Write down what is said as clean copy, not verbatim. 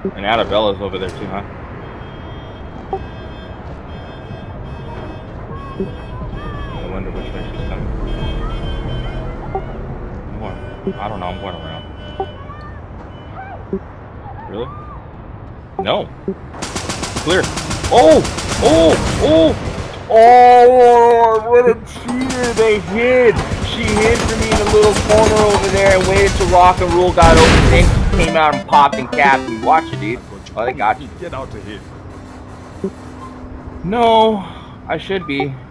And Arabella's over there too, huh? I wonder which way she's coming. I don't know, I'm going around. Really? No. Clear. Oh! Oh! Oh! Oh! What a cheater! They hid! She hid for me in a little corner over there and waited till rock and roll got open. Then she came out and popped and capped me. Watch it, dude. Oh, they got you. Get out of here. No, I should be.